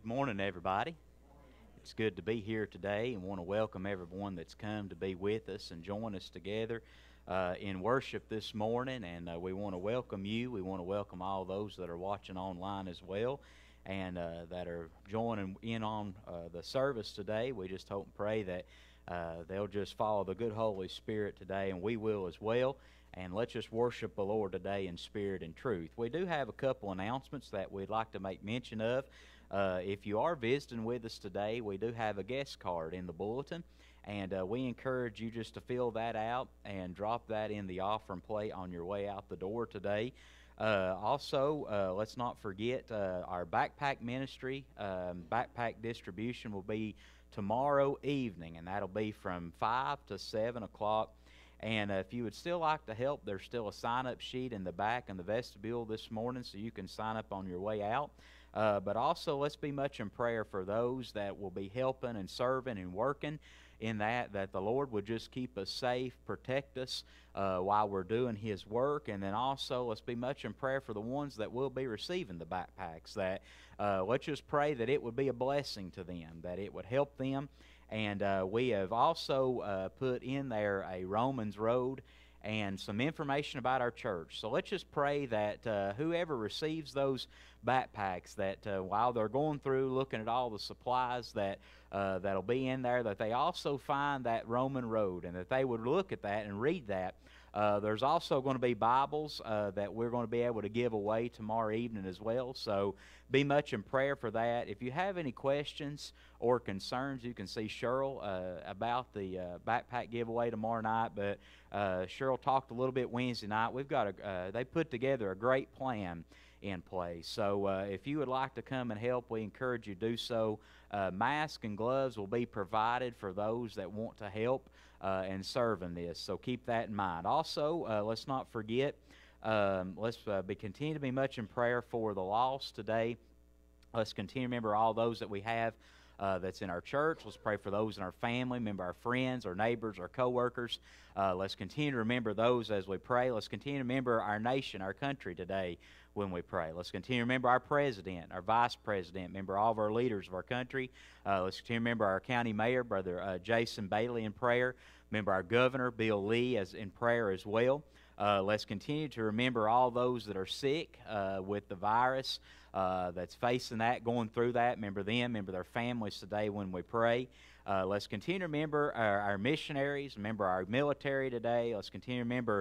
morning, everybody. It's good to be here today and want to welcome everyone that's come to be with us and join us together in worship this morning. And we want to welcome you. We want to welcome all those that are watching online as well and that are joining in on the service today. We just hope and pray that they'll just follow the good Holy Spirit today, and we will as well. And let's just worship the Lord today in spirit and truth. We do have a couple announcements that we'd like to make mention of. If you are visiting with us today, we do have a guest card in the bulletin, and we encourage you just to fill that out and drop that in the offering plate on your way out the door today. Also, let's not forget our backpack ministry. Backpack distribution will be tomorrow evening, and that'll be from 5 to 7 o'clock. And if you would still like to help, there's still a sign-up sheet in the back in the vestibule this morning, so you can sign up on your way out. But also, let's be much in prayer for those that will be helping and serving and working in that the Lord would just keep us safe, protect us while we're doing His work. And then also, let's be much in prayer for the ones that will be receiving the backpacks, that let's just pray that it would be a blessing to them, that it would help them. And we have also put in there a Romans Road and some information about our church. So let's just pray that whoever receives those backpacks, that while they're going through looking at all the supplies that'll be in there, that they also find that Roman Road and that they would look at that and read that. There's also going to be Bibles that we're going to be able to give away tomorrow evening as well. So be much in prayer for that. If you have any questions or concerns, you can see Cheryl about the backpack giveaway tomorrow night. But Cheryl talked a little bit Wednesday night. We've got they put together a great plan in place. So if you would like to come and help, we encourage you to do so. Masks and gloves will be provided for those that want to help and serve in this. So keep that in mind. Also, let's not forget, let's continue to be much in prayer for the lost today. Let's continue to remember all those that we have that's in our church. Let's pray for those in our family, remember our friends, our neighbors, our co-workers. Let's continue to remember those as we pray. Let's continue to remember our nation, our country today when we pray. Let's continue to remember our president, our vice president, remember all of our leaders of our country. Let's continue to remember our county mayor, Brother Jason Bailey, in prayer. Remember our governor, Bill Lee, as in prayer as well. Let's continue to remember all those that are sick with the virus, that's facing that, going through that. Remember them, remember their families today when we pray. Let's continue to remember our missionaries, remember our military today. Let's continue to remember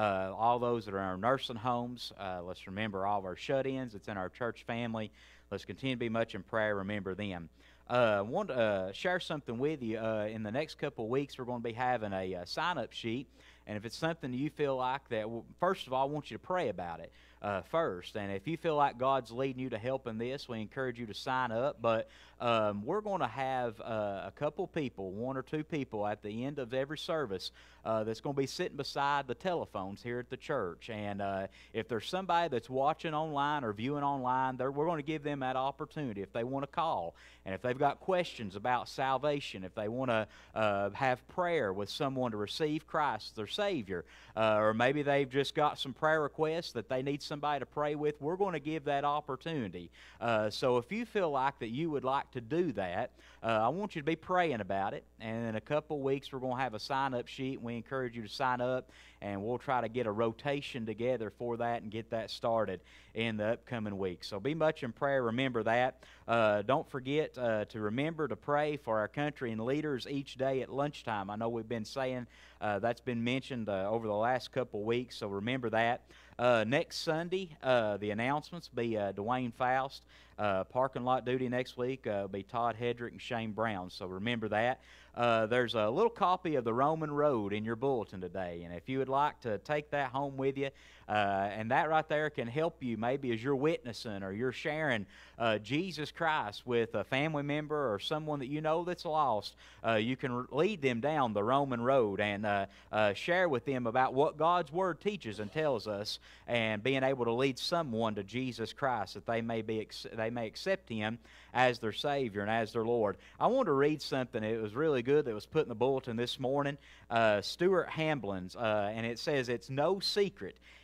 all those that are in our nursing homes. Let's remember all of our shut-ins that's in our church family. Let's continue to be much in prayer, remember them. I want to share something with you. In the next couple of weeks, we're going to be having a sign-up sheet. And if it's something you feel like that, well, first of all, I want you to pray about it first. And if you feel like God's leading you to help in this, we encourage you to sign up. But we're going to have a couple people, one or two people at the end of every service that's going to be sitting beside the telephones here at the church. And if there's somebody that's watching online or viewing online, we're going to give them that opportunity if they want to call. And if they've got questions about salvation, if they want to have prayer with someone to receive Christ as their Savior, or maybe they've just got some prayer requests that they need somebody to pray with, we're going to give that opportunity. So if you feel like that you would like to do that, I want you to be praying about it. And in a couple weeks, we're going to have a sign-up sheet, and we encourage you to sign up, and we'll try to get a rotation together for that and get that started in the upcoming weeks. So be much in prayer. Remember that. Don't forget to remember to pray for our country and leaders each day at lunchtime. I know we've been saying that's been mentioned over the last couple weeks, so remember that. Next Sunday, the announcements will be Dwayne Faust. Parking lot duty next week will be Todd Hedrick and Shane Brown, so remember that. There's a little copy of the Roman Road in your bulletin today, and if you would like to take that home with you, and that right there can help you maybe as you're witnessing or you're sharing Jesus Christ with a family member or someone that you know that's lost, you can lead them down the Roman Road and share with them about what God's Word teaches and tells us, and being able to lead someone to Jesus Christ that they may accept Him as their Savior and as their Lord. I want to read something. It was really good that was put in the bulletin this morning. Stuart Hamblin's, and it says, "It's no secret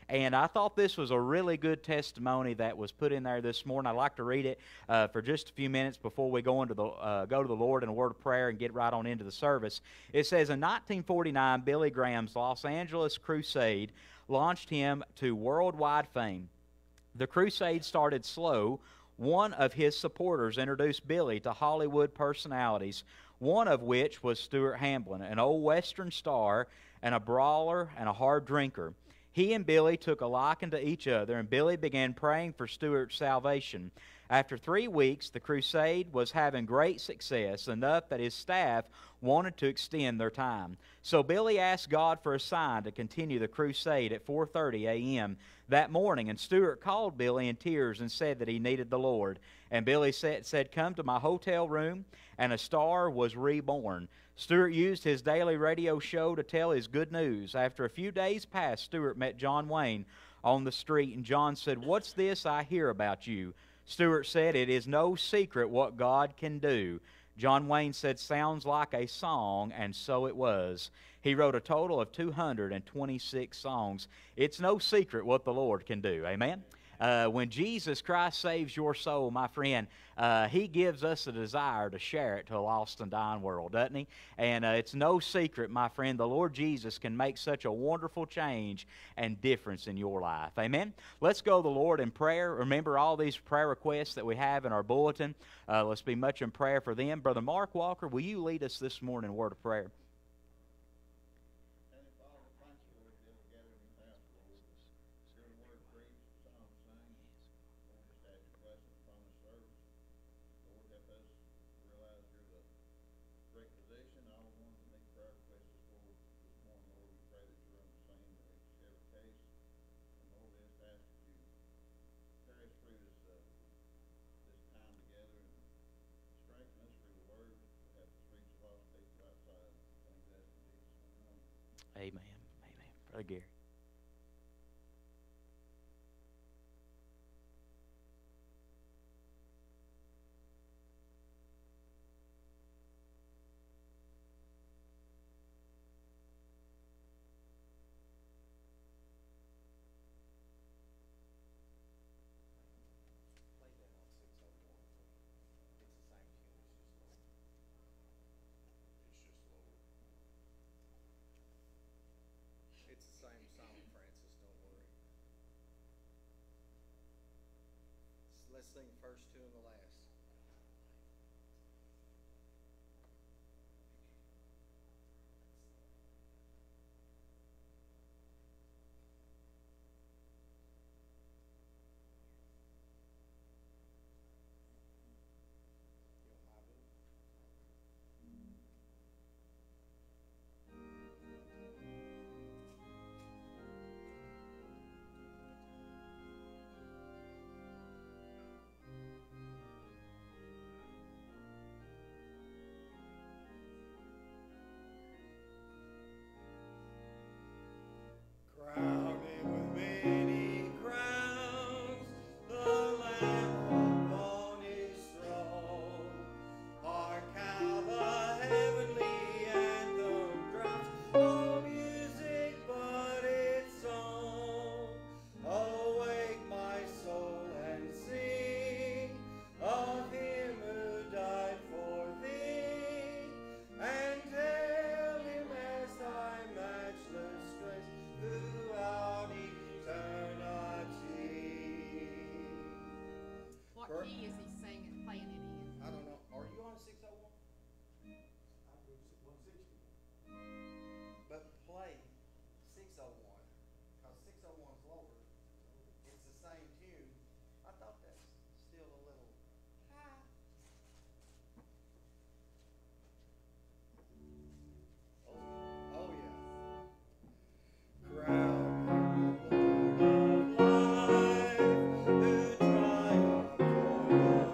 And I thought this was a really good testimony that was put in there this morning. I'd like to read it for just a few minutes before we go to the Lord in a word of prayer and get right on into the service. It says, in 1949, Billy Graham's Los Angeles crusade launched him to worldwide fame. The crusade started slow. One of his supporters introduced Billy to Hollywood personalities, one of which was Stuart Hamblin, an old Western star and a brawler and a hard drinker. He and Billy took a liking to each other, and Billy began praying for Stuart's salvation. After 3 weeks, the crusade was having great success, enough that his staff wanted to extend their time. So Billy asked God for a sign to continue the crusade at 4:30 a.m. that morning, and Stuart called Billy in tears and said that he needed the Lord. And Billy said, "Come to my hotel room," and a star was reborn. Stuart used his daily radio show to tell his good news. After a few days passed, Stuart met John Wayne on the street, and John said, "What's this I hear about you?" Stuart said, "It is no secret what God can do." John Wayne said, "Sounds like a song," and so it was. He wrote a total of 226 songs. It's no secret what the Lord can do. Amen? When Jesus Christ saves your soul, my friend, He gives us a desire to share it to a lost and dying world, doesn't He? And it's no secret, my friend, the Lord Jesus can make such a wonderful change and difference in your life. Amen? Let's go to the Lord in prayer. Remember all these prayer requests that we have in our bulletin. Let's be much in prayer for them. Brother Mark Walker, will you lead us this morning in a word of prayer? Amen. Amen. Brother Gary. It's the same song, Francis, don't worry. Let's sing first two and the last. Crowned with many crowns, the Lamb upon His throne. Hark how the heavenly anthem drowns all music but its song. Awake, my soul, and sing of Him who died for thee, and hail Him as thy matchless grace throughout eternity. What key is he singing, playing it in? I don't know. Are you on 601? I believe it's 160. But play 601, because 601's lower. It's the same tune. I thought that's still a little high. Oh yeah. Crown him the Lord of life, who triumphed o'er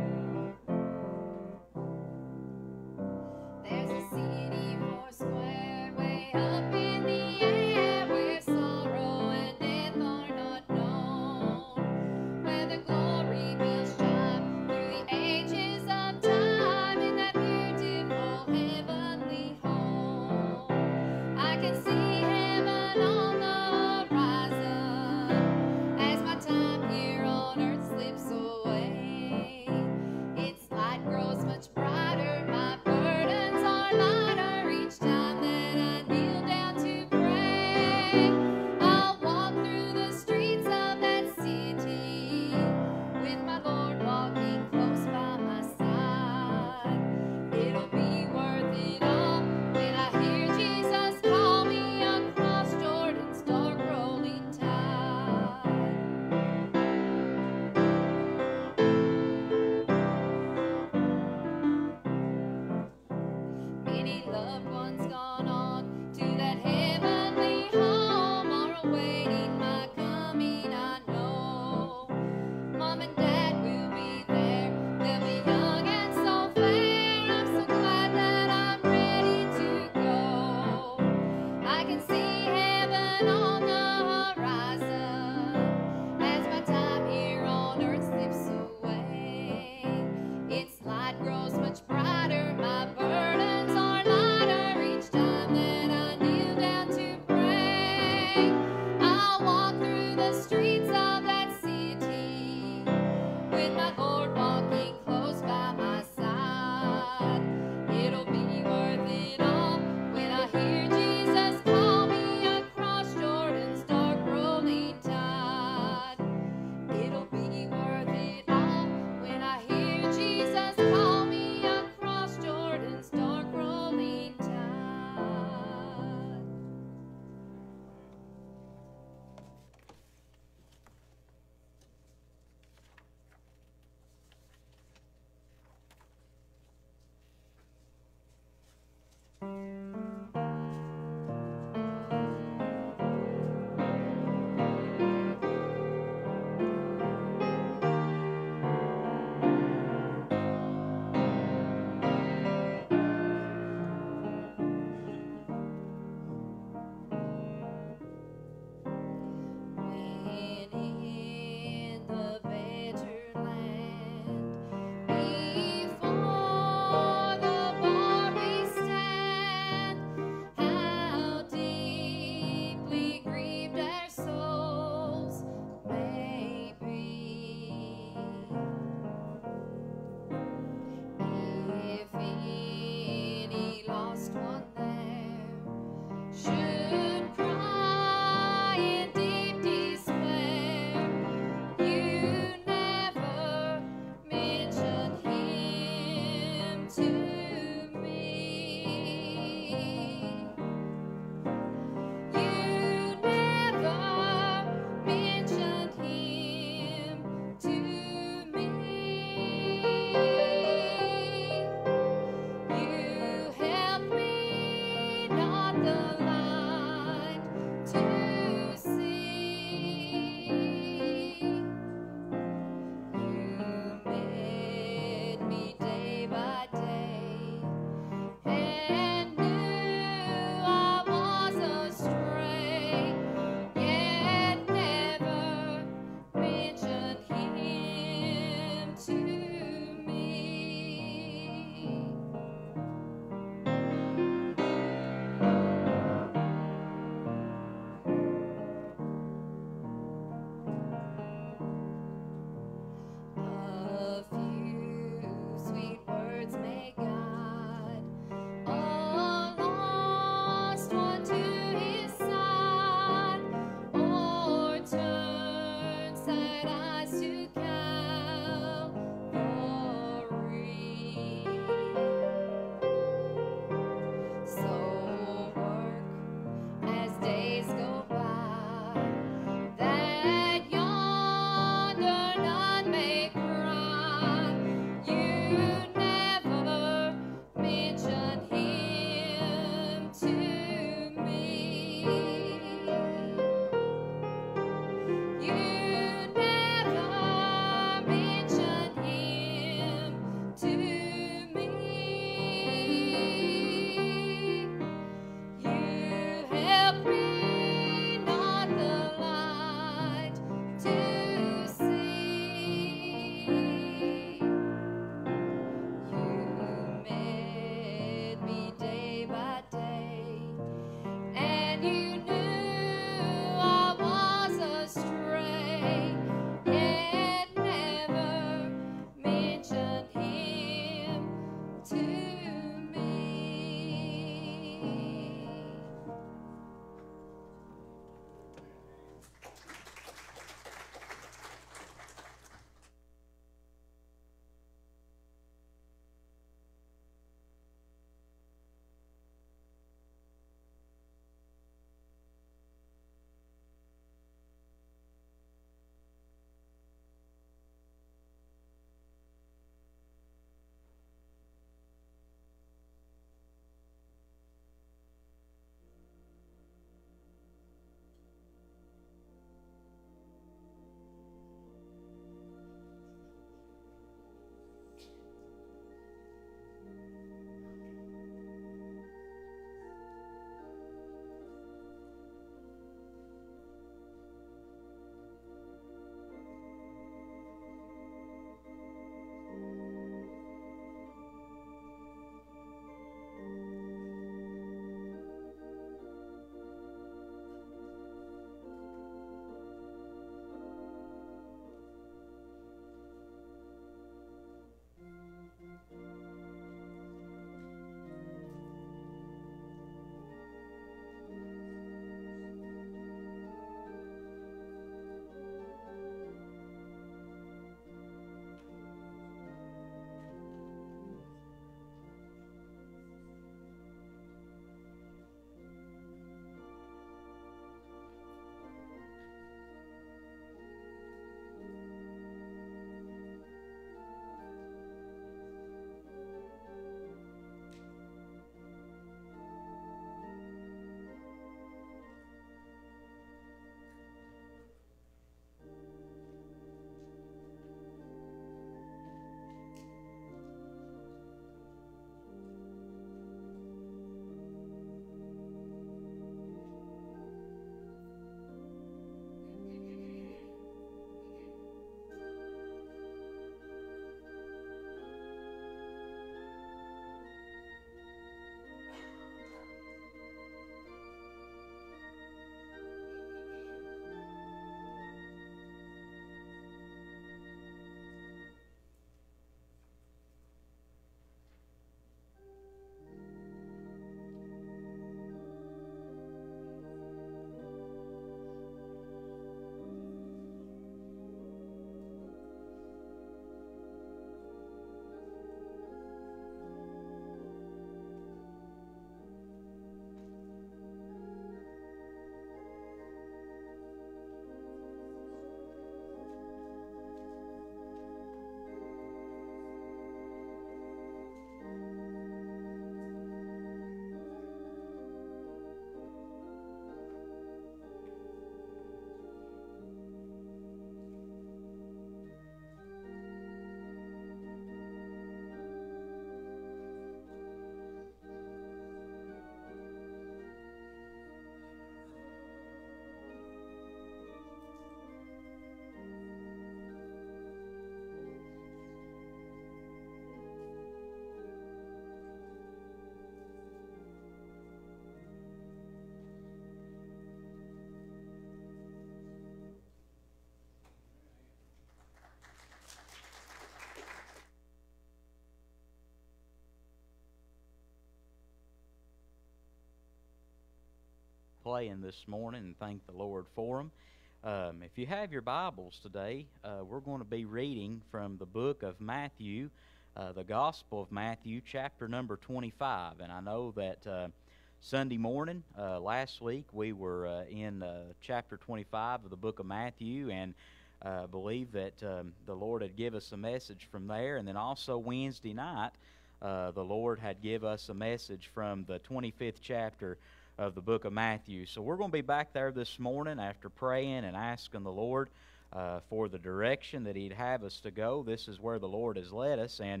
playing this morning and thank the Lord for them. If you have your Bibles today, we're going to be reading from the book of Matthew, the Gospel of Matthew, chapter number 25. And I know that Sunday morning, last week, we were in chapter 25 of the book of Matthew, and believe that the Lord had give us a message from there. And then also Wednesday night, the Lord had give us a message from the 25th chapter of the book of Matthew. So we're going to be back there this morning after praying and asking the Lord for the direction that He'd have us to go. This is where the Lord has led us, and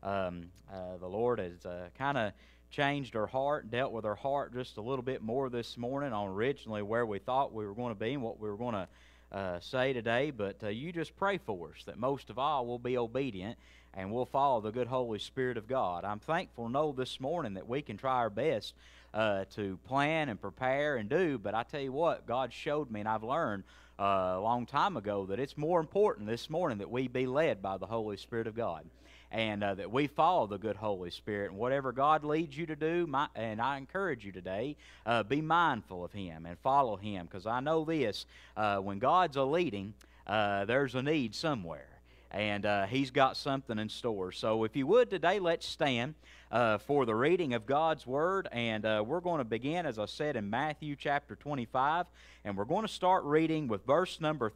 the Lord has kind of changed our heart, dealt with our heart just a little bit more this morning on originally where we thought we were going to be and what we were going to say today. But you just pray for us that most of all we'll be obedient and we'll follow the good Holy Spirit of God. I'm thankful to know this morning that we can try our best to plan and prepare and do, but I tell you what, God showed me, and I've learned a long time ago, that it's more important this morning that we be led by the Holy Spirit of God, and that we follow the good Holy Spirit. And whatever God leads you to do, and I encourage you today, be mindful of Him and follow Him, because I know this, when God's a leading, there's a need somewhere. And He's got something in store. So if you would today, let's stand for the reading of God's Word. And we're going to begin, as I said, in Matthew chapter 25. And we're going to start reading with verse number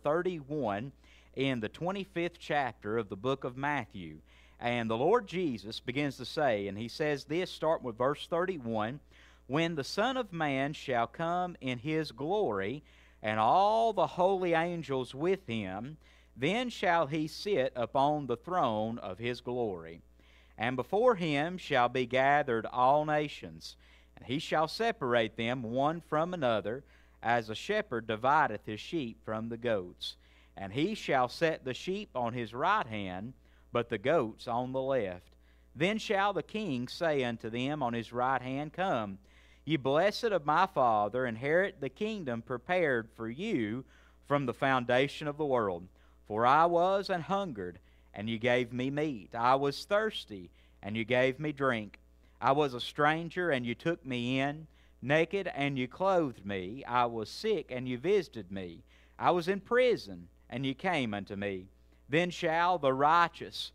31 in the 25th chapter of the book of Matthew. And the Lord Jesus begins to say, and He says this, starting with verse 31, "When the Son of Man shall come in His glory, and all the holy angels with Him, then shall He sit upon the throne of His glory. And before Him shall be gathered all nations, and He shall separate them one from another, as a shepherd divideth his sheep from the goats. And He shall set the sheep on His right hand, but the goats on the left. Then shall the King say unto them on His right hand, Come, ye blessed of my Father, inherit the kingdom prepared for you from the foundation of the world. For I was an hungered, and you gave me meat. I was thirsty, and you gave me drink. I was a stranger, and you took me in. Naked, and you clothed me. I was sick, and you visited me. I was in prison, and you came unto me. Then shall the righteous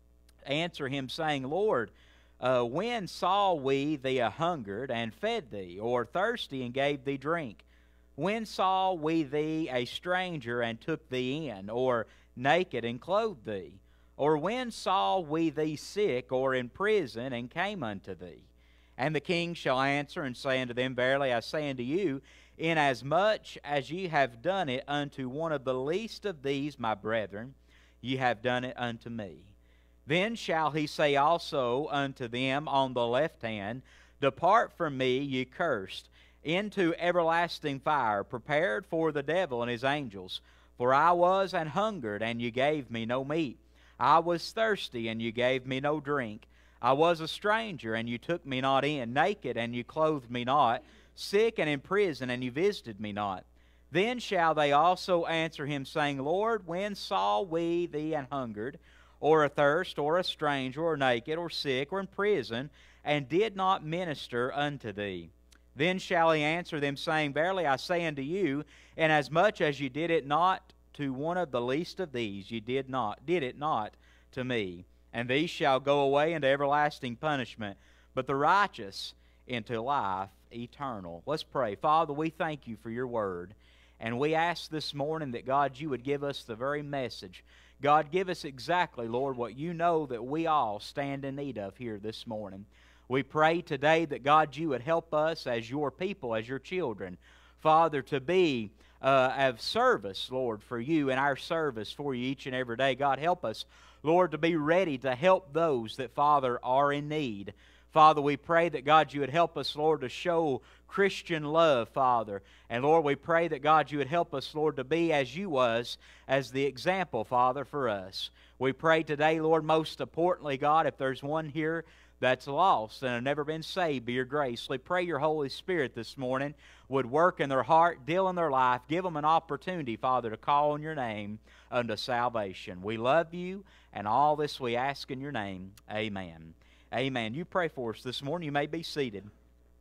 answer Him, saying, Lord, when saw we thee a hungered, and fed thee, or thirsty, and gave thee drink? When saw we thee a stranger, and took thee in, or naked, and clothed thee? Or when saw we thee sick, or in prison, and came unto thee? And the King shall answer and say unto them, Verily I say unto you, inasmuch as ye have done it unto one of the least of these my brethren, ye have done it unto me. Then shall He say also unto them on the left hand, Depart from me, ye cursed, into everlasting fire, prepared for the devil and his angels. For I was an hungered, and you gave me no meat. I was thirsty, and you gave me no drink. I was a stranger, and you took me not in. Naked, and you clothed me not. Sick and in prison, and you visited me not. Then shall they also answer Him, saying, Lord, when saw we thee an hungered, or athirst, or a stranger, or naked, or sick, or in prison, and did not minister unto thee? Then shall He answer them, saying, Verily I say unto you, inasmuch as you did it not to one of the least of these, you did it not to me. And these shall go away into everlasting punishment, but the righteous into life eternal." Let's pray. Father, we thank You for Your word. And we ask this morning that, God, You would give us the very message. God, give us exactly, Lord, what You know that we all stand in need of here this morning. We pray today that, God, You would help us as Your people, as Your children, Father, to be of service, Lord, for You and our service for You each and every day. God, help us, Lord, to be ready to help those that, Father, are in need. Father, we pray that, God, You would help us, Lord, to show Christian love, Father. And, Lord, we pray that, God, You would help us, Lord, to be as You was, as the example, Father, for us. We pray today, Lord, most importantly, God, if there's one here that's lost and have never been saved by Your grace, we pray Your Holy Spirit this morning would work in their heart, deal in their life, give them an opportunity, Father, to call on Your name unto salvation. We love You, and all this we ask in Your name. Amen. Amen. You pray for us this morning. You may be seated.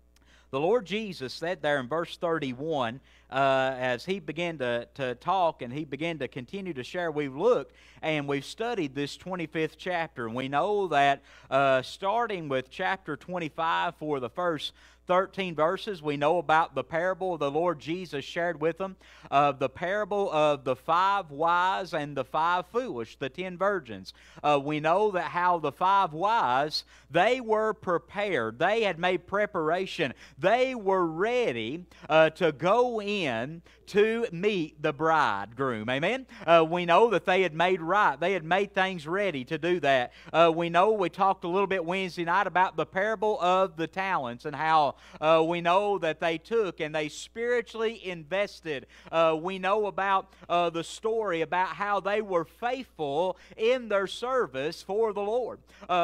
The Lord Jesus said there in verse 31, as He began to talk and He began to continue to share, we've looked and we've studied this 25th chapter. And we know that starting with chapter 25 for the first 13 verses, we know about the parable the Lord Jesus shared with them, the parable of the 5 wise and the 5 foolish, the 10 virgins. We know that how the 5 wise, they were prepared. They had made preparation. They were ready to go in to meet the bridegroom. Amen? We know that they had made right. They had made things ready to do that. We know we talked a little bit Wednesday night about the parable of the talents and how we know that they took and they spiritually invested. We know about the story about how they were faithful in their service for the Lord.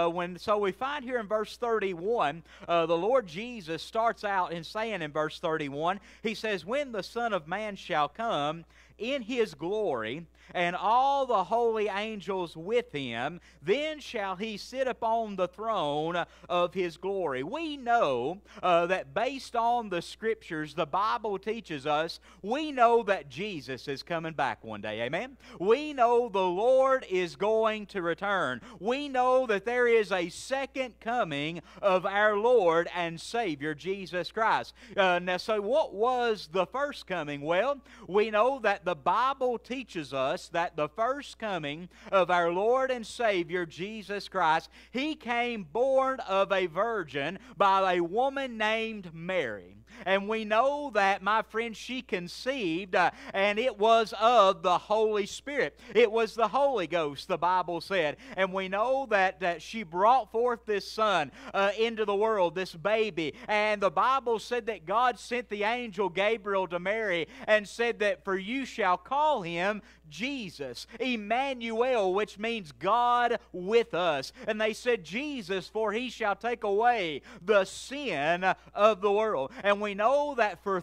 So we find here in verse 31, the Lord Jesus starts out in saying in verse 31, He says, "When the Son of Man shall come in His glory, and all the holy angels with Him, then shall He sit upon the throne of His glory." We know that based on the Scriptures, the Bible teaches us, we know that Jesus is coming back one day. Amen? We know the Lord is going to return. We know that there is a second coming of our Lord and Savior, Jesus Christ. Now, so what was the first coming? Well, we know that the Bible teaches us that the first coming of our Lord and Savior Jesus Christ, He came born of a virgin by a woman named Mary. And we know that, my friend, she conceived, and it was of the Holy Spirit. It was the Holy Ghost, the Bible said. And we know that she brought forth this son into the world, this baby. And the Bible said that God sent the angel Gabriel to Mary and said that, "For you shall call him Jesus, Emmanuel," which means God with us. And they said, "Jesus, for He shall take away the sin of the world." And we know that for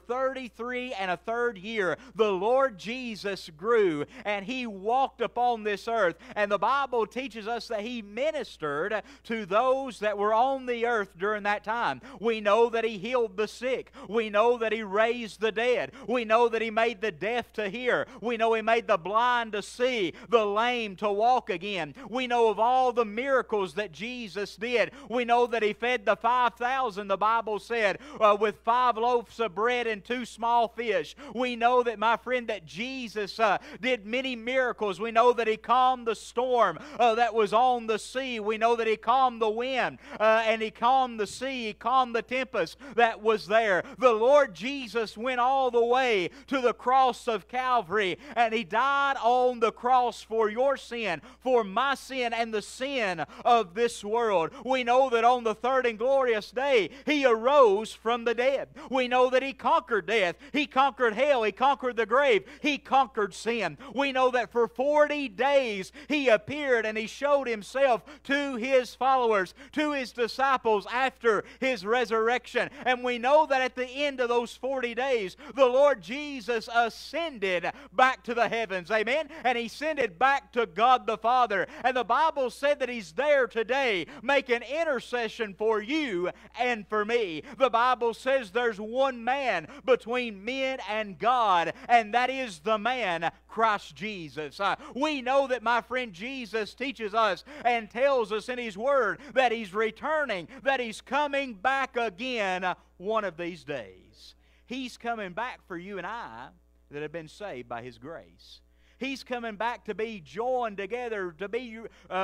33 and a third year, the Lord Jesus grew and He walked upon this earth. And the Bible teaches us that He ministered to those that were on the earth during that time. We know that He healed the sick. We know that He raised the dead. We know that He made the deaf to hear. We know He made the blind to see, the lame to walk again. We know of all the miracles that Jesus did. We know that He fed the 5,000, the Bible said, with 5 loaves of bread and 2 small fish. We know that, my friend, that Jesus did many miracles. We know that He calmed the storm that was on the sea. We know that He calmed the wind and He calmed the sea. He calmed the tempest that was there. The Lord Jesus went all the way to the cross of Calvary, and He died on the cross for your sin, for my sin, and the sin of this world. We know that on the third and glorious day, He arose from the dead. We know that He conquered death. He conquered hell. He conquered the grave. He conquered sin. We know that for 40 days He appeared and He showed Himself to His followers, to His disciples after His resurrection. And we know that at the end of those 40 days, the Lord Jesus ascended back to the heavens. Amen? And He ascended back to God the Father. And the Bible said that He's there today making intercession for you and for me. The Bible says there's one man between men and God, and that is the man Christ Jesus. We know that, my friend, Jesus teaches us and tells us in His Word that He's returning, that He's coming back again one of these days. He's coming back for you and I that have been saved by His grace. He's coming back to be joined together, to be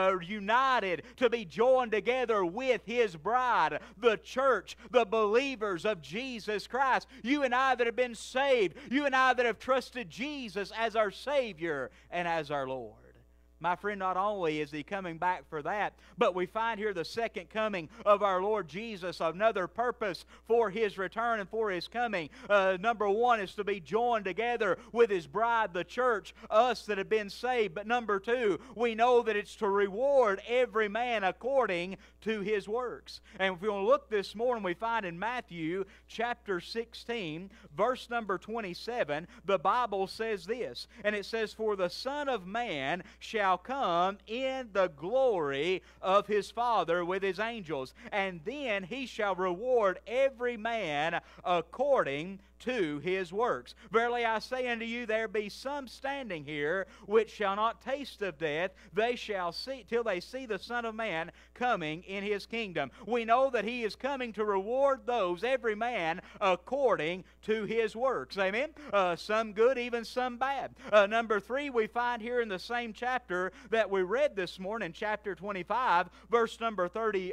united, to be joined together with His bride, the church, the believers of Jesus Christ. You and I that have been saved, you and I that have trusted Jesus as our Savior and as our Lord. My friend, not only is He coming back for that, but we find here the second coming of our Lord Jesus, another purpose for His return and for His coming. Number one is to be joined together with His bride, the church, us that have been saved. But number two, we know that it's to reward every man according to his works. And if we want to look this morning, we find in Matthew chapter 16, verse number 27, the Bible says this, and it says, "For the Son of Man shall shall come in the glory of his Father with his angels. And then he shall reward every man according to his works. Verily I say unto you, there be some standing here which shall not taste of death, they shall see till they see the Son of Man coming in his kingdom. We know that he is coming to reward those, every man, according to his works. Amen? Some good, even some bad. Number 3, we find here in the same chapter that we read this morning, chapter 25, verse number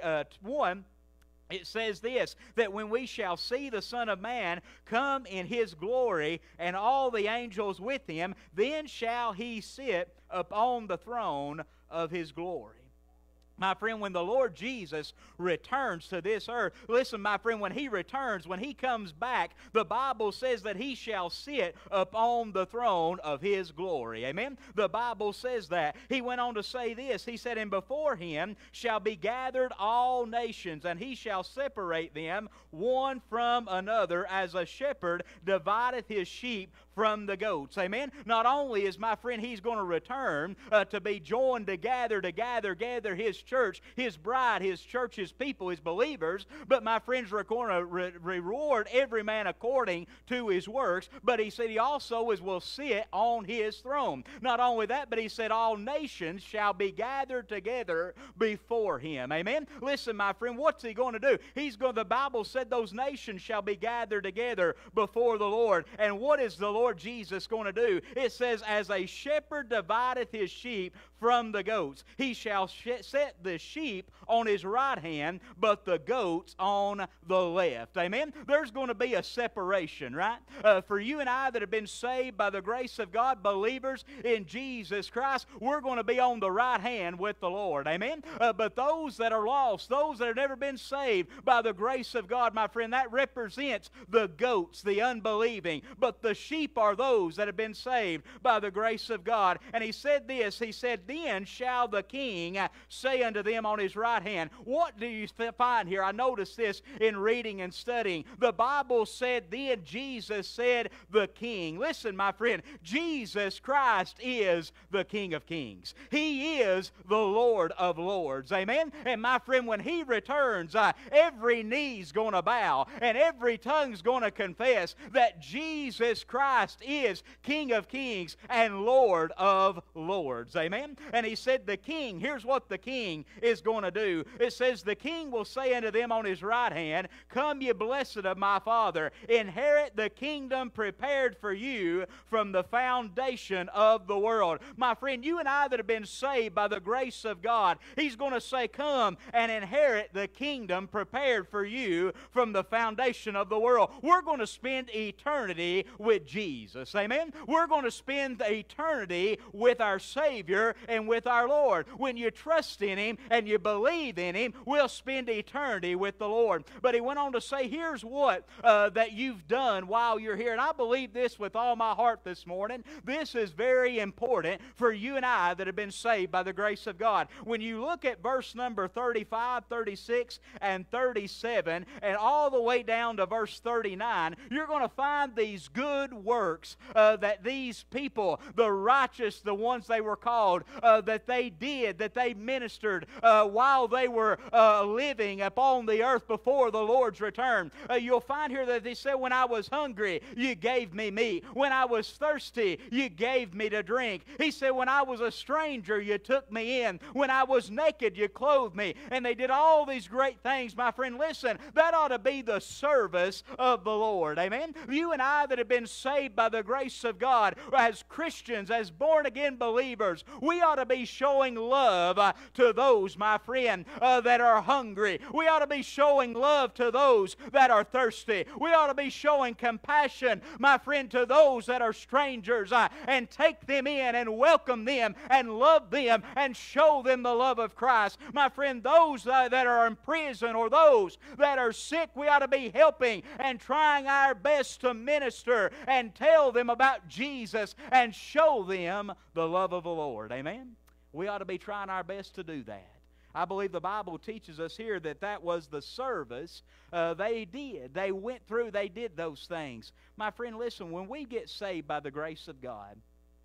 31, it says this, that when we shall see the Son of Man come in his glory and all the angels with him, then shall he sit upon the throne of his glory. My friend, when the Lord Jesus returns to this earth, listen, my friend, when he returns, when he comes back, the Bible says that he shall sit upon the throne of his glory. Amen? The Bible says that. He went on to say this. He said, and before him shall be gathered all nations, and he shall separate them one from another, as a shepherd divideth his sheep from the goats. Amen? Not only is, my friend, he's going to return to be joined to gather gather his church, his bride, his church, his people, his believers, but my friends, are going to reward every man according to his works. But he said he also will sit on his throne. Not only that, but he said all nations shall be gathered together before him. Amen? Listen, my friend, what's he going to do? The Bible said those nations shall be gathered together before the Lord. And what is the Lord Jesus going to do? It says, as a shepherd divideth his sheep from the goats, he shall set the sheep on his right hand, but the goats on the left. Amen? There's going to be a separation, right? For you and I that have been saved by the grace of God, believers in Jesus Christ, we're going to be on the right hand with the Lord. Amen? But those that are lost, those that have never been saved by the grace of God, my friend, that represents the goats, the unbelieving. But the sheep are those that have been saved by the grace of God. And he said this, he said, then shall the King say unto them on his right hand. What do you find here? I noticed this in reading and studying. The Bible said, then Jesus said, the King. Listen, my friend, Jesus Christ is the King of Kings. He is the Lord of Lords. Amen? And my friend, when he returns, every knee's going to bow and every tongue's going to confess that Jesus Christ is King of Kings and Lord of Lords. Amen? And he said the King, here's what the King is going to do. It says, the King will say unto them on his right hand, come ye blessed of my Father, inherit the kingdom prepared for you from the foundation of the world. My friend, you and I that have been saved by the grace of God, he's going to say, come and inherit the kingdom prepared for you from the foundation of the world. We're going to spend eternity with Jesus. Amen? We're going to spend eternity with our Savior and with our Lord. When you trust in him and you believe in him, we'll spend eternity with the Lord. But he went on to say, here's what that you've done while you're here. And I believe this with all my heart this morning. This is very important for you and I that have been saved by the grace of God. When you look at verse number 35, 36, and 37, and all the way down to verse 39, you're going to find these good works that these people, the righteous, the ones they were called, that they did, that they ministered while they were living upon the earth before the Lord's return. You'll find here that they said, when I was hungry, you gave me meat. When I was thirsty, you gave me to drink. He said, when I was a stranger, you took me in. When I was naked, you clothed me. And they did all these great things. My friend, listen, that ought to be the service of the Lord. Amen? You and I that have been saved by the grace of God, as Christians, as born-again believers, we ought to be showing love to those, my friend, that are hungry. We ought to be showing love to those that are thirsty. We ought to be showing compassion, my friend, to those that are strangers, and take them in and welcome them and love them and show them the love of Christ. My friend, those that are in prison or those that are sick, we ought to be helping and trying our best to minister and tell them about Jesus and show them the love of the Lord. Amen? We ought to be trying our best to do that. I believe the Bible teaches us here that that was the service they did. They went through, they did those things. My friend, listen, when we get saved by the grace of God,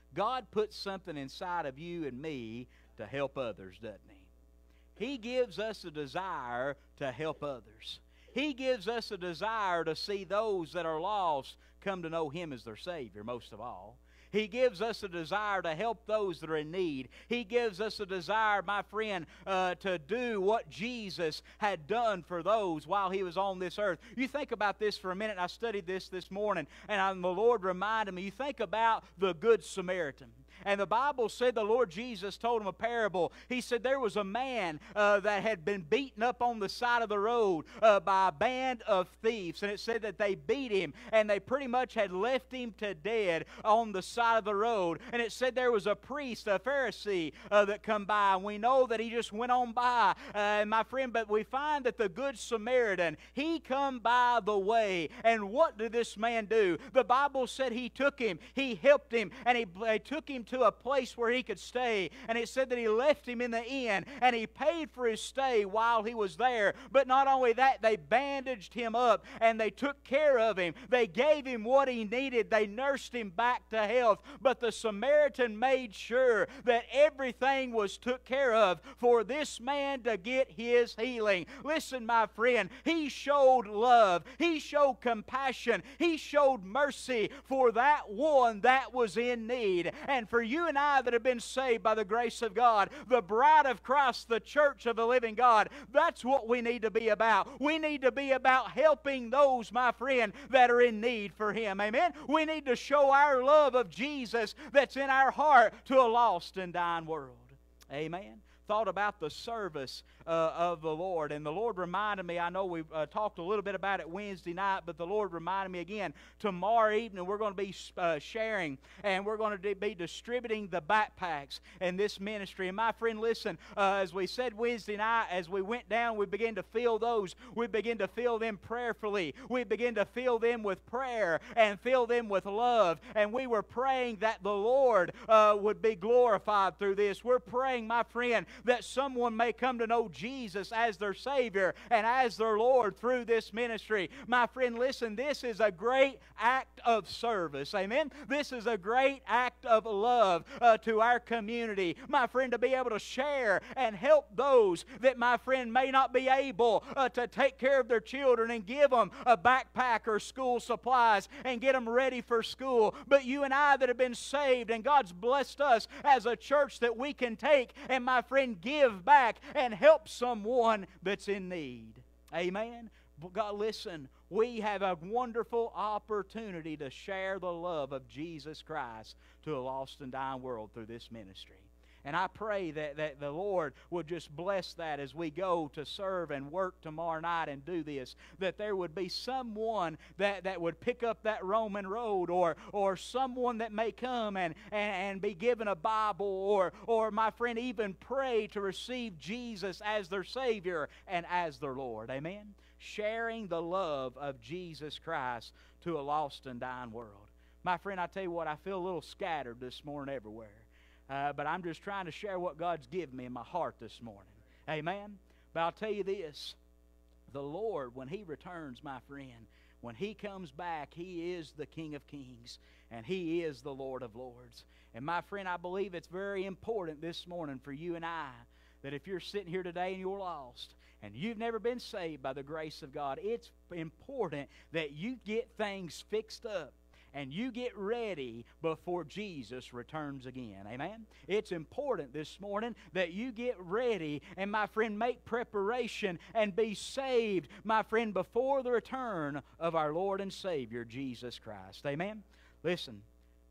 God puts something inside of you and me to help others, doesn't He? He gives us a desire to help others. He gives us a desire to see those that are lost come to know Him as their Savior, most of all. He gives us a desire to help those that are in need. He gives us a desire, my friend, to do what Jesus had done for those while He was on this earth. You think about this for a minute. I studied this morning, and the Lord reminded me. You think about the Good Samaritan. And the Bible said the Lord Jesus told him a parable. He said there was a man that had been beaten up on the side of the road by a band of thieves. And it said that they beat him, and they pretty much had left him to dead on the side of the road. And it said there was a priest, a Pharisee, that come by. And we know that he just went on by, my friend. But we find that the Good Samaritan, he come by the way. And what did this man do? The Bible said he took him, he helped him, and he took him to a place where he could stay. And it said that he left him in the inn, and he paid for his stay while he was there. But not only that, they bandaged him up, and they took care of him. They gave him what he needed. They nursed him back to health. But the Samaritan made sure that everything was took care of for this man to get his healing. Listen, my friend, he showed love. He showed compassion. He showed mercy for that one that was in need. And for you and I that have been saved by the grace of God, the bride of Christ, the church of the living God, that's what we need to be about. We need to be about helping those, my friend, that are in need for Him. Amen? We need to show our love of Jesus that's in our heart to a lost and dying world. Amen? Thought about the service of the Lord, and the Lord reminded me, I know we talked a little bit about it Wednesday night, but the Lord reminded me again, tomorrow evening we're going to be sharing, and we're going to be distributing the backpacks in this ministry. And my friend, listen, as we said Wednesday night, as we went down, we began to fill those. We began to fill them prayerfully. We began to fill them with prayer and fill them with love, and we were praying that the Lord would be glorified through this. We're praying, my friend, that someone may come to know Jesus as their Savior and as their Lord through this ministry. My friend, listen, this is a great act of service. Amen? This is a great act of love to our community. My friend, to be able to share and help those that, my friend, may not be able to take care of their children and give them a backpack or school supplies and get them ready for school. But you and I that have been saved, and God's blessed us as a church that we can take and, my friend, give back and help someone that's in need. Amen? God, listen, we have a wonderful opportunity to share the love of Jesus Christ to a lost and dying world through this ministry. And I pray that the Lord would just bless that as we go to serve and work tomorrow night and do this, that there would be someone that would pick up that Roman road, or someone that may come and be given a Bible, or my friend, even pray to receive Jesus as their Savior and as their Lord. Amen? Sharing the love of Jesus Christ to a lost and dying world. My friend, I tell you what, I feel a little scattered this morning everywhere. But I'm just trying to share what God's given me in my heart this morning. Amen? But I'll tell you this. The Lord, when He returns, my friend, when He comes back, He is the King of Kings, and He is the Lord of Lords. And my friend, I believe it's very important this morning for you and I, that if you're sitting here today and you're lost, and you've never been saved by the grace of God, it's important that you get things fixed up and you get ready before Jesus returns again. Amen? It's important this morning that you get ready and, my friend, make preparation and be saved, my friend, before the return of our Lord and Savior, Jesus Christ. Amen? Listen,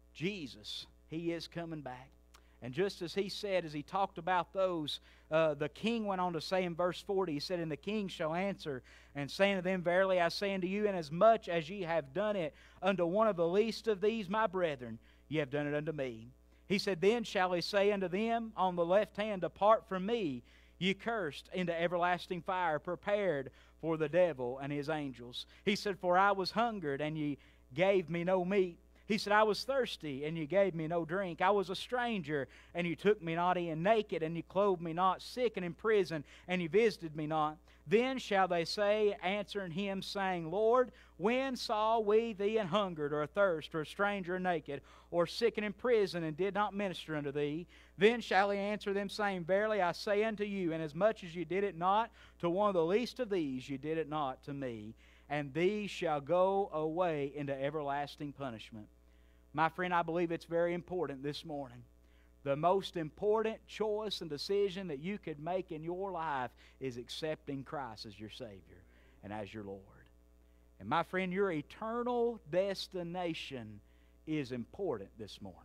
Jesus, He is coming back. And just as He said, as He talked about those, the king went on to say in verse 40, He said, "And the king shall answer, and say unto them, Verily I say unto you, inasmuch as ye have done it unto one of the least of these my brethren, ye have done it unto me." He said, "Then shall He say unto them on the left hand, Depart from me, ye cursed, into everlasting fire, prepared for the devil and his angels. He said, For I was hungered, and ye gave me no meat. He said, I was thirsty, and you gave me no drink. I was a stranger, and you took me not in. Naked, and you clothed me not. Sick and in prison, and you visited me not. Then shall they say, answering him, saying, Lord, when saw we thee an hungered, or athirst, or a stranger, or naked, or sick and in prison, and did not minister unto thee? Then shall he answer them, saying, Verily I say unto you, inasmuch as you did it not to one of the least of these, you did it not to me. And these shall go away into everlasting punishment. My friend, I believe it's very important this morning. The most important choice and decision that you could make in your life is accepting Christ as your Savior and as your Lord. And my friend, your eternal destination is important this morning.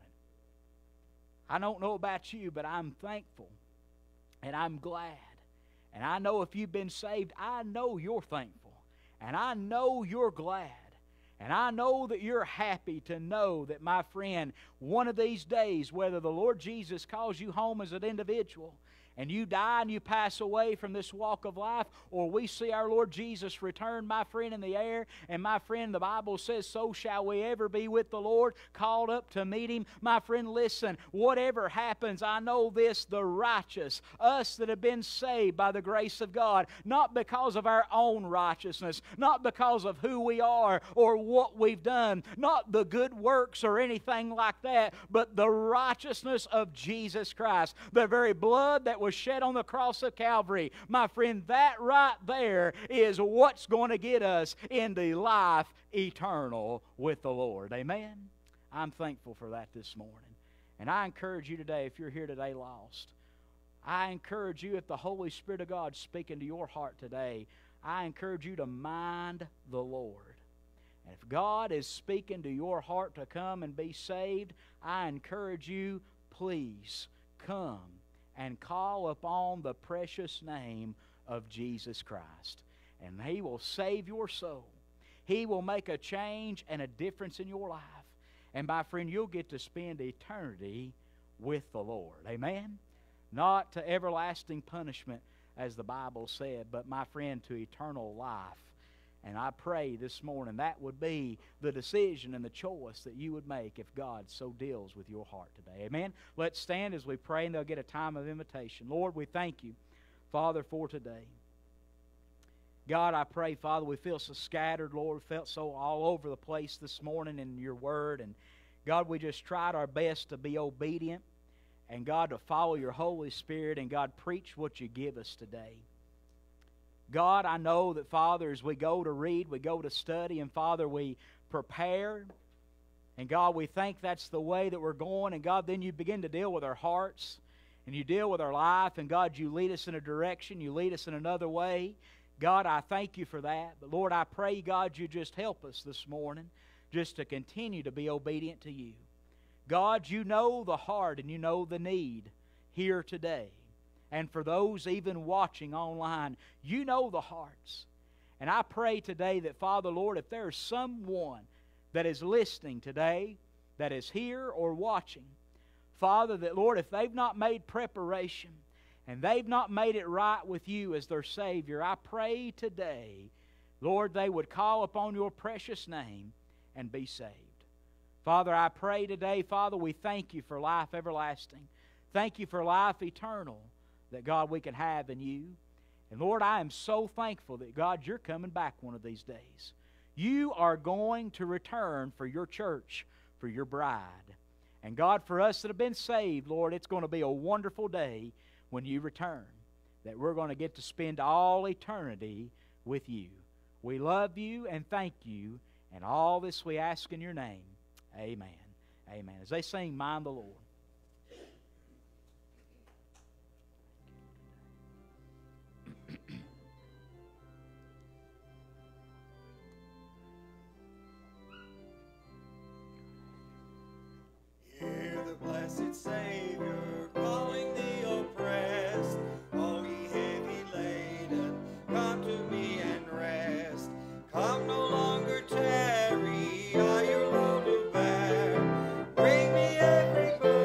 I don't know about you, but I'm thankful and I'm glad. And I know if you've been saved, I know you're thankful. And I know you're glad. And I know that you're happy to know that, my friend, one of these days, whether the Lord Jesus calls you home as an individual, and you die and you pass away from this walk of life, or we see our Lord Jesus return, my friend, in the air, and my friend, the Bible says, so shall we ever be with the Lord, called up to meet Him. My friend, listen, whatever happens, I know this, the righteous, us that have been saved by the grace of God, not because of our own righteousness, not because of who we are or what we've done, not the good works or anything like that, but the righteousness of Jesus Christ, the very blood that was shed on the cross of Calvary. My friend, that right there is what's going to get us into life eternal with the Lord. Amen? I'm thankful for that this morning. And I encourage you today, if you're here today lost, I encourage you, if the Holy Spirit of God is speaking to your heart today, I encourage you to mind the Lord. And if God is speaking to your heart to come and be saved, I encourage you, please come and call upon the precious name of Jesus Christ. And He will save your soul. He will make a change and a difference in your life. And my friend, you'll get to spend eternity with the Lord. Amen? Not to everlasting punishment, as the Bible said, but, my friend, to eternal life. And I pray this morning that would be the decision and the choice that you would make if God so deals with your heart today. Amen? Let's stand as we pray, and they'll get a time of invitation. Lord, we thank you, Father, for today. God, I pray, Father, we feel so scattered, Lord. We felt so all over the place this morning in your word. And God, we just tried our best to be obedient. And God, to follow your Holy Spirit. And God, preach what you give us today. God, I know that, Father, as we go to read, we go to study, and, Father, we prepare. And, God, we think that's the way that we're going. And, God, then you begin to deal with our hearts, and you deal with our life. And, God, you lead us in a direction. You lead us in another way. God, I thank you for that. But, Lord, I pray, God, you just help us this morning just to continue to be obedient to you. God, you know the heart and you know the need here today. And for those even watching online, you know the hearts. And I pray today that, Father, Lord, if there is someone that is listening today, that is here or watching, Father, that, Lord, if they've not made preparation and they've not made it right with you as their Savior, I pray today, Lord, they would call upon your precious name and be saved. Father, I pray today, Father, we thank you for life everlasting. Thank you for life eternal that, God, we can have in you. And, Lord, I am so thankful that, God, you're coming back one of these days. You are going to return for your church, for your bride. And, God, for us that have been saved, Lord, it's going to be a wonderful day when you return, that we're going to get to spend all eternity with you. We love you and thank you, and all this we ask in your name. Amen. Amen. As they sing, Mind the Lord. Hear the blessed Savior calling the oppressed. All ye heavy laden, come to me and rest. Come no longer tarry, I your load to bear. Bring me every burden.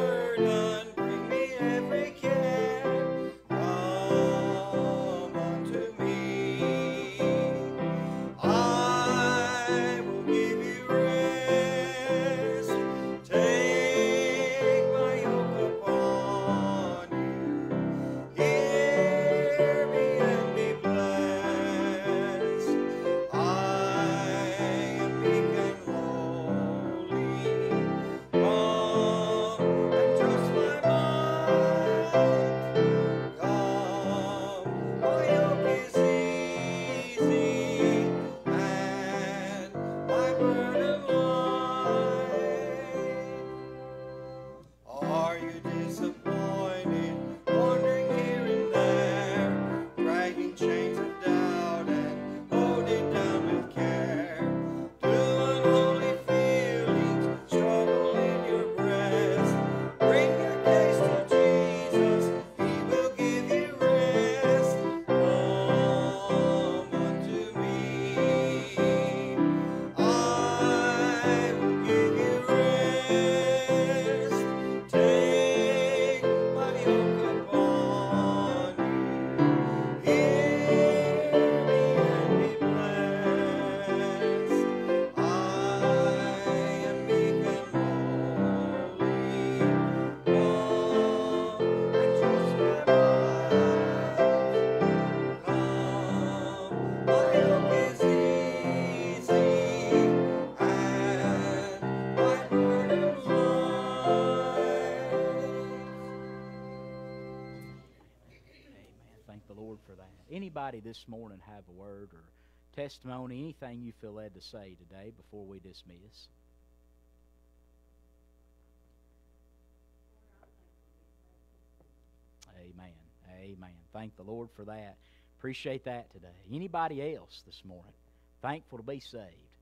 anybody this morning have a word or testimony, anything you feel led to say today before we dismiss? Amen. Amen. Thank the Lord for that. Appreciate that today. Anybody else this morning thankful to be saved?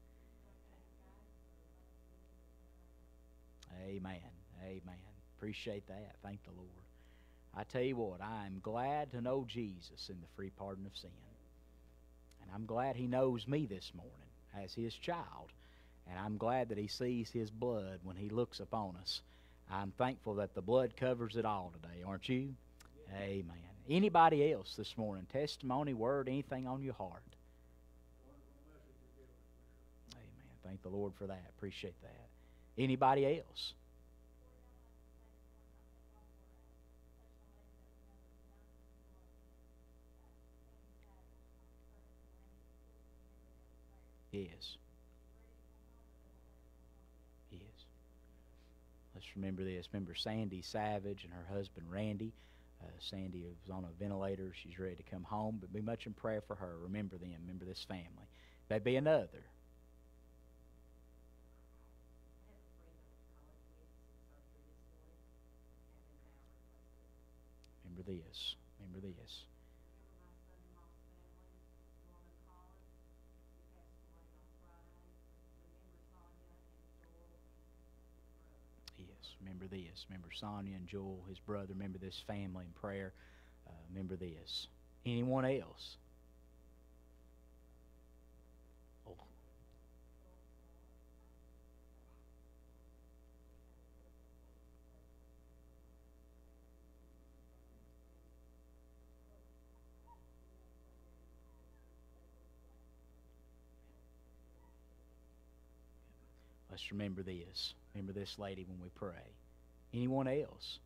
Amen. Amen. Appreciate that. Thank the Lord. I tell you what, I am glad to know Jesus in the free pardon of sin. And I'm glad He knows me this morning as His child. And I'm glad that He sees His blood when He looks upon us. I'm thankful that the blood covers it all today, aren't you? Amen. Anybody else this morning? Testimony, word, anything on your heart? Amen. Thank the Lord for that. Appreciate that. Anybody else? Yes. Yes. Let's remember this. Remember Sandy Savage and her husband Randy. Sandy was on a ventilator. She's ready to come home, but be much in prayer for her. Remember them. Remember this family. There'd be another. Remember this. Remember this. Remember this. Remember Sonia and Joel, his brother. Remember this family in prayer. Remember this. Anyone else? Oh. Let's remember this. Remember this lady when we pray. Anyone else?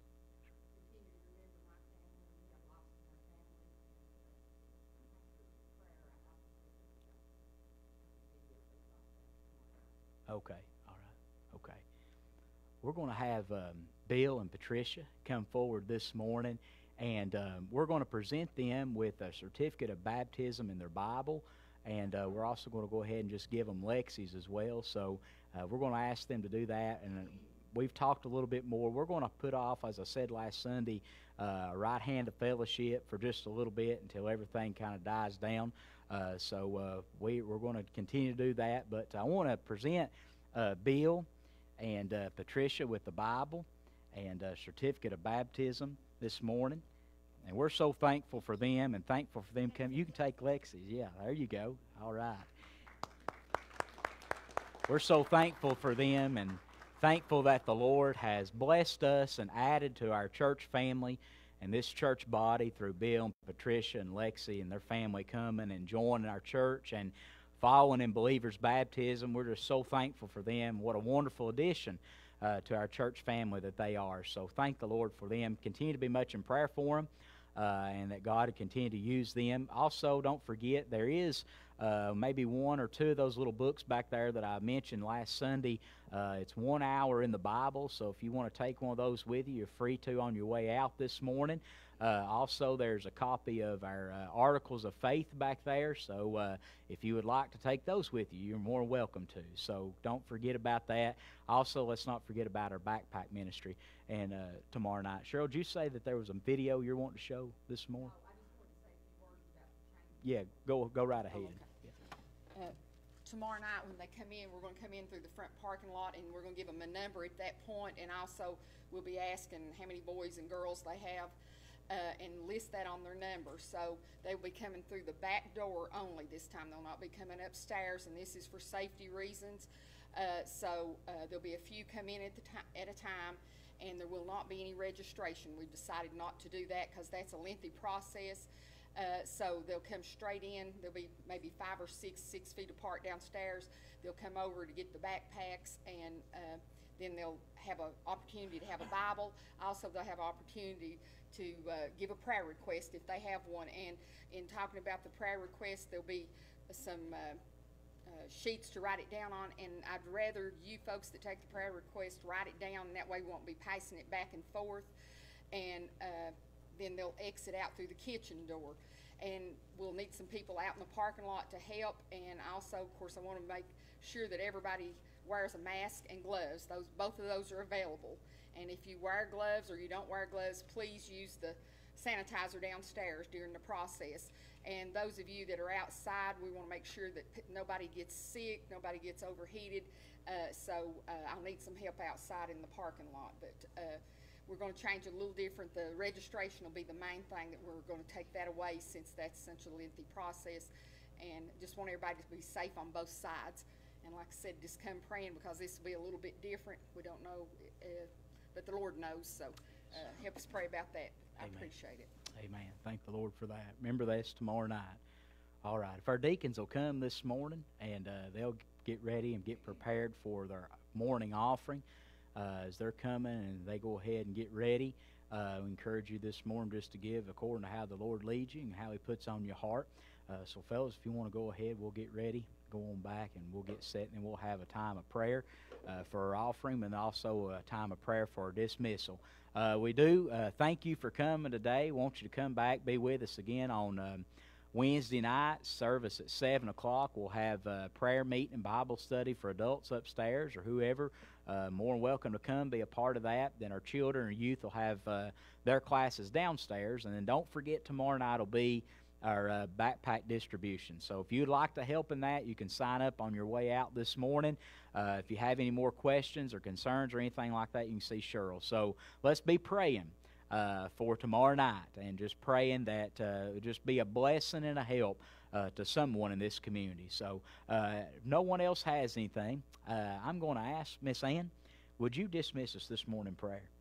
Okay, all right, okay. We're going to have Bill and Patricia come forward this morning, and we're going to present them with a certificate of baptism in their Bible, and we're also going to go ahead and just give them Lexies as well. So we're going to ask them to do that, and we've talked a little bit more. We're going to put off, as I said last Sunday, a right hand of fellowship for just a little bit until everything kind of dies down. So we're going to continue to do that. But I want to present Bill and Patricia with the Bible and a certificate of baptism this morning. And we're so thankful for them and thankful for them coming. You can take Lexi's. Yeah, there you go. All right. We're so thankful for them and thankful that the Lord has blessed us and added to our church family and this church body through Bill and Patricia and Lexi and their family coming and joining our church and following in believers' baptism. We're just so thankful for them. What a wonderful addition to our church family that they are. So thank the Lord for them. Continue to be much in prayer for them. And that God would continue to use them. Also, don't forget, there is maybe one or two of those little books back there that I mentioned last Sunday. It's 1 hour in the Bible, so if you want to take one of those with you, you're free to on your way out this morning. Also, there's a copy of our Articles of Faith back there, so if you would like to take those with you, you're more welcome to. So don't forget about that. Also, let's not forget about our backpack ministry and tomorrow night. Cheryl, did you say that there was a video you're wanting to show this morning? I just wanted to say a few words about the training. Yeah, go right ahead. Okay. Tomorrow night when they come in, we're going to come in through the front parking lot, and we're going to give them a number at that point, and also we'll be asking how many boys and girls they have, and list that on their number. So they will be coming through the back door only this time. They'll not be coming upstairs, and this is for safety reasons. So there'll be a few come in at a time, and there will not be any registration. We've decided not to do that because that's a lengthy process. So they'll come straight in. There'll be maybe 5 or 6 feet apart downstairs. They'll come over to get the backpacks, and then they'll have an opportunity to have a Bible. Also, they'll have an opportunity to give a prayer request if they have one. And in talking about the prayer request, there'll be some sheets to write it down on, and I'd rather you folks that take the prayer request write it down, and that way we won't be passing it back and forth. And then they'll exit out through the kitchen door. and we'll need some people out in the parking lot to help. And also, of course, I want to make sure that everybody wears a mask and gloves. Both of those are available. And if you wear gloves or you don't wear gloves, please use the sanitizer downstairs during the process. And those of you that are outside, we want to make sure that nobody gets sick, nobody gets overheated. So I'll need some help outside in the parking lot. But we're going to change it a little different. The registration will be the main thing, that we're going to take that away, since that's such a lengthy process. And just want everybody to be safe on both sides. And like I said, just come praying, because this will be a little bit different. We don't know, but the Lord knows. So help us pray about that. I Amen. appreciate it. Amen. Thank the Lord for that. Remember, that's tomorrow night. All right. If our deacons will come this morning, and they'll get ready and get prepared for their morning offering. As they're coming and they go ahead and get ready, we encourage you this morning just to give according to how the Lord leads you and how He puts on your heart. So, fellas, if you want to go ahead, we'll get ready, go on back, and we'll get set, and we'll have a time of prayer for our offering, and also a time of prayer for our dismissal. We do thank you for coming today. We want you to come back, be with us again on Wednesday night, service at 7 o'clock. We'll have prayer meeting and Bible study for adults upstairs, or whoever. More than welcome to come be a part of that. Then our children and youth will have their classes downstairs. And then don't forget, tomorrow night will be our backpack distribution. So if you'd like to help in that, you can sign up on your way out this morning. If you have any more questions or concerns or anything like that, you can see Cheryl. So let's be praying for tomorrow night, and just praying that it just be a blessing and a help to someone in this community. So if no one else has anything, I'm going to ask Miss Ann, would you dismiss us this morning in prayer?